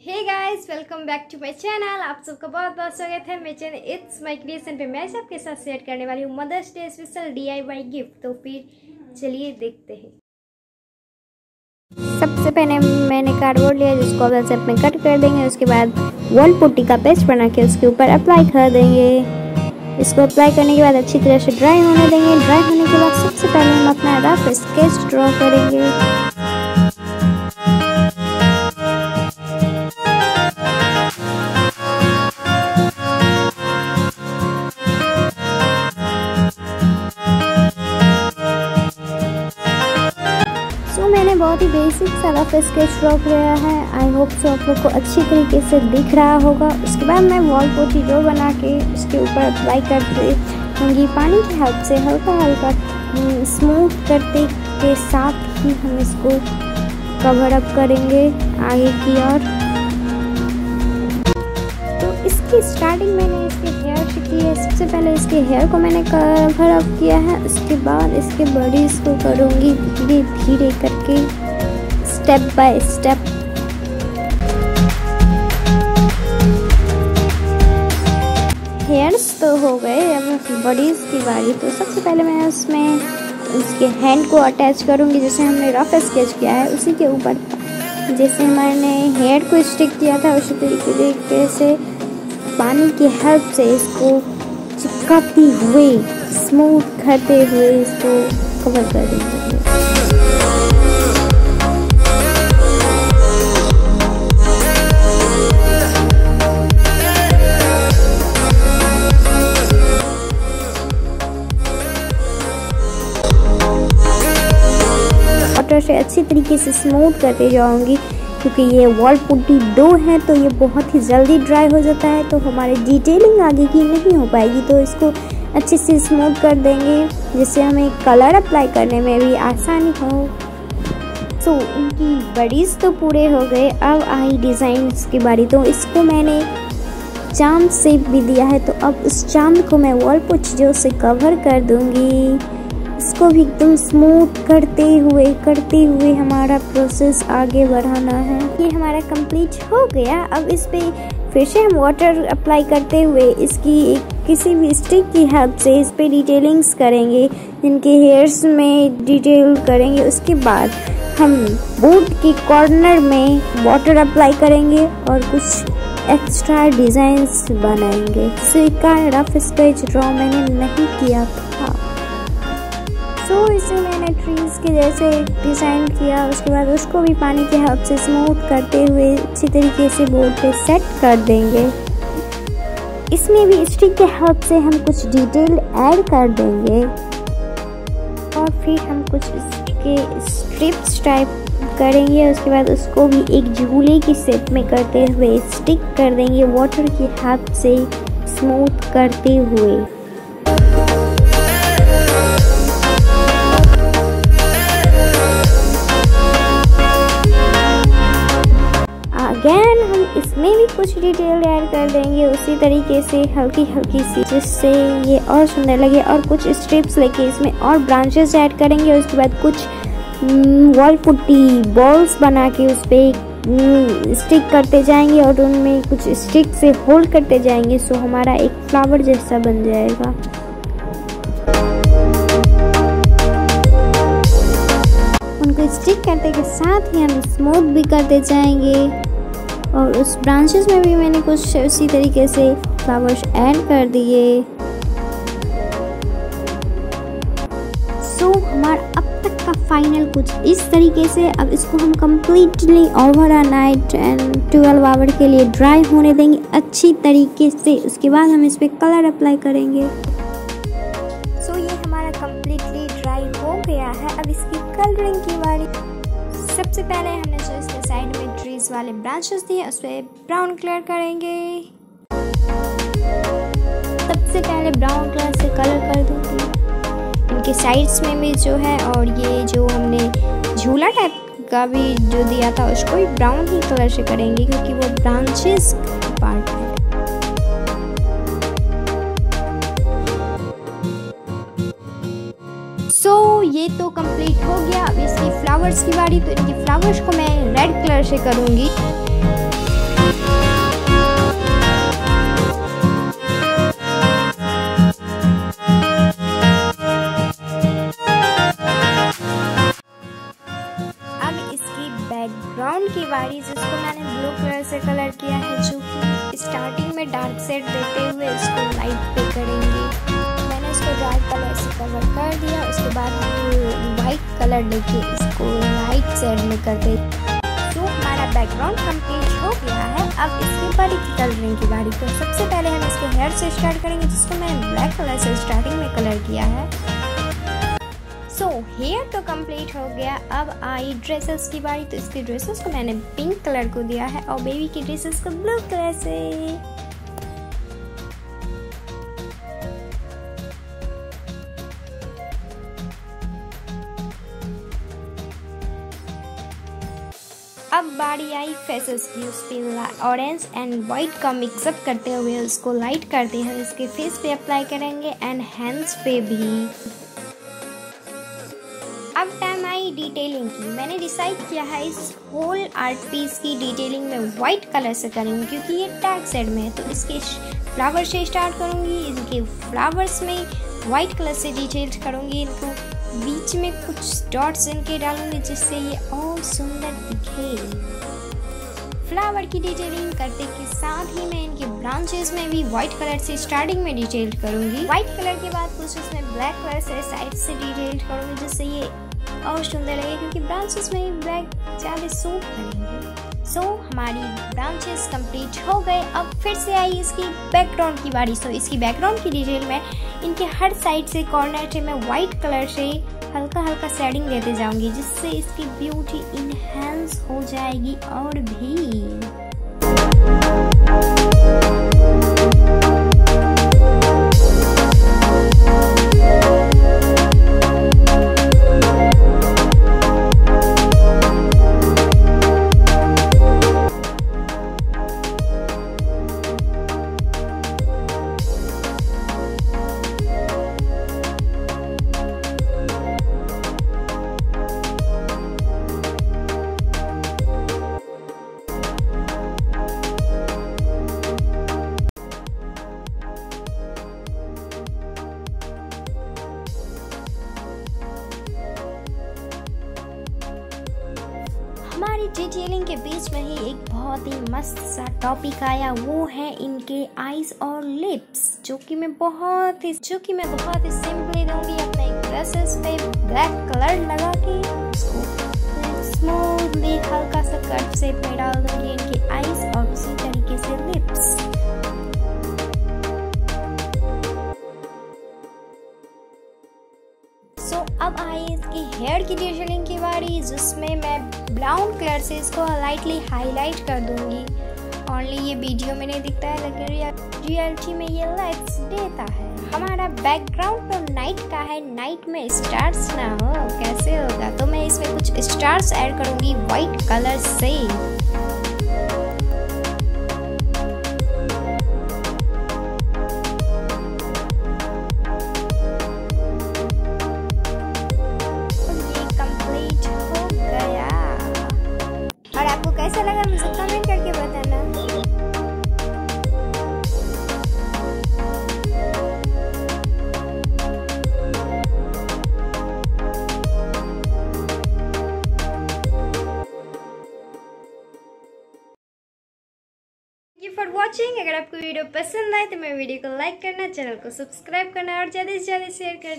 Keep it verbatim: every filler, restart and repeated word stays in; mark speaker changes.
Speaker 1: Hey guys, welcome back to my channel. आप सबका बहुत बहुत स्वागत है मेरे चैनल इट्स माय क्रिएशन पे। मैं सबके साथ शेयर करने वाली हूँ mother's day special DIY gift. तो फिर चलिए देखते हैं। सबसे पहले मैंने कार्डबोर्ड लिया जिसको अब शेप में कट कर देंगे। उसके बाद वॉल पुट्टी का पेस्ट बना के उसके ऊपर अप्लाई कर देंगे। इसको अप्लाई करने के बाद अच्छी तरह से ड्राई होने देंगे। ड्राई होने के बाद सबसे पहले हम अपना रफ स्केच ड्रॉ करेंगे। मैंने बहुत ही बेसिक सा रफ स्केच ड्रॉ किया है। आई होप सो आप लोग को अच्छी तरीके से दिख रहा होगा। उसके बाद मैं वॉल पुट्टी जो बना के उसके ऊपर अप्लाई करते होंगी पानी की हेल्प से। हल्का हल्का स्मूथ करते के साथ ही हम इसको कवर अप करेंगे आगे की ओर। तो इसकी स्टार्टिंग मैंने इसके हेयर से की है। सबसे पहले इसके हेयर को मैंने कवर अप किया है। उसके बाद इसके बॉडीज को करूँगी धीरे धीरे करके, स्टेप बाय स्टेप। हेयर्स तो हो गए, अब बॉडीज की बारी। तो सबसे पहले मैं उसमें इसके हैंड को अटैच करूँगी जैसे हमने रफ स्केच किया है उसी के ऊपर। जैसे मैंने हेयर को स्टिक किया था उसी तरीके से पानी की हेल्प से इसको चिपकाती हुए स्मूथ करते हुए इसको कवर कर देंगे। वाटर से अच्छी तरीके से स्मूथ करते जाऊंगी क्योंकि ये वॉल पुट्टी डो है तो ये बहुत ही जल्दी ड्राई हो जाता है, तो हमारी डिटेलिंग आगे की नहीं हो पाएगी। तो इसको अच्छे से स्मूथ कर देंगे जिससे हमें कलर अप्लाई करने में भी आसानी हो। तो इनकी बॉडीज तो पूरे हो गए, अब आई डिज़ाइन की बारी। तो इसको मैंने चांद शेप भी दिया है, तो अब उस चांद को मैं वॉल पुट्टी जो से कवर कर दूंगी। इसको भी एकदम स्मूथ करते हुए करते हुए हमारा प्रोसेस आगे बढ़ाना है। ये हमारा कंप्लीट हो गया। अब इस पे फिर से हम वाटर अप्लाई करते हुए इसकी एक किसी भी स्टिक की हेल्प से इस पे डिटेलिंग्स करेंगे, जिनके हेयर्स में डिटेल करेंगे। उसके बाद हम बोर्ड के कॉर्नर में वाटर अप्लाई करेंगे और कुछ एक्स्ट्रा डिजाइंस बनाएंगे। इसका रफ स्केच ड्रॉ मैंने नहीं किया था, तो इसे मैंने ट्रीज के जैसे डिज़ाइन किया। उसके बाद उसको भी पानी के हेल्प से स्मूथ करते हुए अच्छी तरीके से बोर्ड पे सेट कर देंगे। इसमें भी स्टिक के हेल्प से हम कुछ डिटेल ऐड कर देंगे और फिर हम कुछ इसके स्ट्रिप्स टाइप करेंगे। उसके बाद उसको भी एक झूले की शेप में करते हुए स्टिक कर देंगे वाटर की हेल्प से स्मूथ करते हुए। अगेन हम इसमें भी कुछ डिटेल ऐड कर देंगे उसी तरीके से हल्की हल्की सी, जिससे ये और सुंदर लगे। और कुछ स्ट्रिप्स लेके इसमें और ब्रांचेस ऐड करेंगे। उसके बाद कुछ वॉल पुट्टी बॉल्स बना के उस पर स्टिक करते जाएंगे और उनमें कुछ स्टिक से होल्ड करते जाएंगे। सो हमारा एक फ्लावर जैसा बन जाएगा। उनको स्टिक करते के साथ ही हम स्मूथ भी करते जाएंगे और उस ब्रांचेस में भी मैंने कुछ उसी तरीके से फ्लावर्स ऐड कर दिए। सो हमारा अब तक का फाइनल कुछ इस तरीके से। अब इसको हम completely over a night and twelve hour के लिए ड्राई होने देंगे अच्छी तरीके से। उसके बाद हम इस पर कलर अप्लाई करेंगे। सो ये हमारा कम्प्लीटली ड्राई हो गया है। अब इसकी कलरिंग की बारी। सबसे पहले हमने जो इसके साइड में ट्रीज वाले ब्रांचेस दिए उस पर ब्राउन कलर करेंगे। सबसे पहले ब्राउन कलर से कलर कर दूंगी इनके साइड्स में भी जो है, और ये जो हमने झूला टाइप का भी जो दिया था उसको भी ब्राउन ही कलर से करेंगे क्योंकि वो ब्रांचेस का पार्ट है। सो so, ये तो कंप्लीट हो गया। अब इसकी फ्लावर्स की बारी। तो इनकी फ्लावर्स को मैं रेड कलर से करूँगी। ब्लू कलर से कलर किया है, जो कि स्टार्टिंग में डार्क शेड देते हुए इसको लाइट पे करेंगे। मैंने इसको डार्क कलर से कवर कर दिया, उसके बाद वाइट कलर लेके इसको लाइट शेड में कर दे। तो हमारा बैकग्राउंड कंप्लीट हो गया है। अब इसके बारी की कलरिंग की बारी। तो सबसे पहले हम इसके हेयर से स्टार्ट करेंगे, जिसको मैंने ब्लैक कलर से स्टार्टिंग में कलर किया है। सो so, हेयर तो कंप्लीट हो गया। अब आई ड्रेसेस की बारी। तो इसकी ड्रेसेस को मैंने पिंक कलर को दिया है और बेबी की ड्रेसेस को ब्लू कलर से। अब बारी आई फेसेस की। उस पे ऑरेंज एंड वाइट का मिक्सअप करते हुए उसको लाइट करते हैं, इसके फेस पे अप्लाई करेंगे एंड हैंड्स पे भी। अब टाइम आई डिटेलिंग की। मैंने डिसाइड किया है इस होल आर्ट पीस की डिटेलिंग में वाइट कलर से करूँगी, क्योंकि ये डार्क शेड में है। तो इसके फ्लावर से स्टार्ट करूँगी, इनके फ्लावर्स में वाइट कलर से डिटेल करूँगी, इनको बीच में कुछ डॉट्स इनके डालूंगी जिससे ये और सुंदर दिखे। फ्लावर की डिटेलिंग करते के साथ ही मैं इनके ब्रांचेस में भी व्हाइट कलर से स्टार्टिंग में डिटेल करूंगी। व्हाइट कलर के बाद कुछ उसमें ब्लैक कलर से साइड से डिटेल करूंगी, जिससे ये और सुंदर लगे, क्योंकि ब्रांचेस में भी ब्लैक ज़्यादा सूट करेंगे। सो so, हमारी ब्रांचेस कंप्लीट हो गए। अब फिर से आई इसकी बैकग्राउंड की बारी। सो so, इसकी बैकग्राउंड की डिटेल में इनके हर साइड से कॉर्नर से मैं व्हाइट कलर से हल्का हल्का शेडिंग देते जाऊंगी, जिससे इसकी ब्यूटी इनहेंस हो जाएगी और भी। हमारी डिटेलिंग के बीच में ही एक बहुत ही मस्त सा टॉपिक आया, वो है इनके आईज और लिप्स, जो कि मैं बहुत ही जो कि मैं बहुत ही सिंपली दूंगी अपने ब्रशेस पे ब्लैक कलर लगा के उसको स्मूथली हल्का सा कट से पे डाल दूंगी इनके आईज और उसी तरीके से लिप्स। सो so, अब आई इसकी हेयर की डिटेलिंग की बारी, जिसमें मैं ब्राउन कलर से इसको लाइटली हाईलाइट कर दूंगी। ओनली ये वीडियो में नहीं दिखता है, लेकिन रियलिटी में ये लाइट्स देता है। हमारा बैकग्राउंड तो नाइट का है, नाइट में स्टार्स ना हो कैसे होगा, तो मैं इसमें कुछ स्टार्स ऐड करूंगी वाइट कलर से। कैसा लगा मुझे कमेंट करके बताना। Thank you for watching. अगर आपको वीडियो पसंद आए तो मेरे वीडियो को लाइक करना, चैनल को सब्सक्राइब करना और ज़्यादा से ज़्यादा शेयर करना।